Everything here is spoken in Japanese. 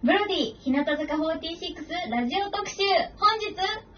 ブロディ日向坂46ラジオ特集、本日